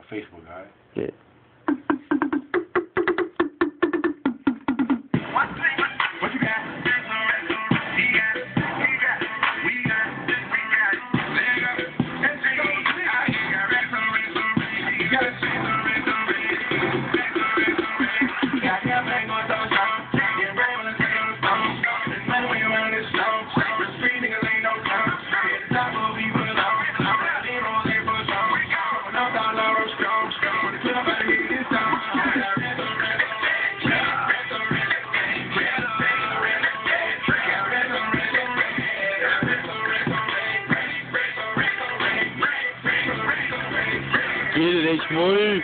Facebook, alright? Yeah. What you got? Get it, H-Money.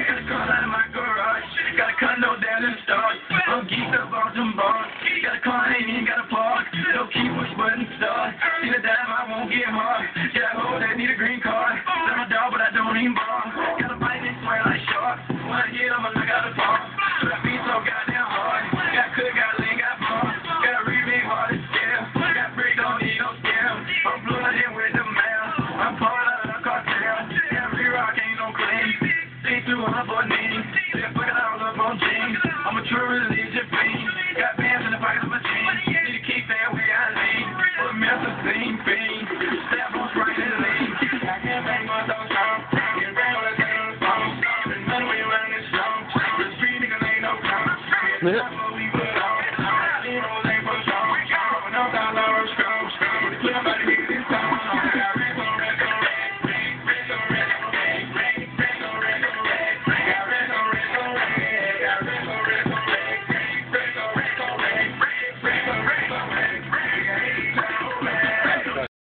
Got a condo down in the stars. I'm geeked up on some bars. Got a car, ain't even got a park. No key, push button, start. See the dime, I won't get hard. Got a hoe that need a green card. Sell my dog, but I don't even bar. Got a bite, they swear like sharks. When I get them, I look out the park. That beat so goddamn hard. Got cook, got lean, got bar. Got a remake, hard to scale. Got brick, don't need no scale. I'm blooded with the mail. I'm part of the cartel. Got re-rock, ain't no clean. See through on her name. I'm a true religion fiend. Got bands in the pocket of my jeans. Need to keep that way I lean. For the mess of same fiend. Stab on right and lean. I can't make my dog strong. Get around when I say on the phone. There's none way around this song. The street niggas ain't no problem.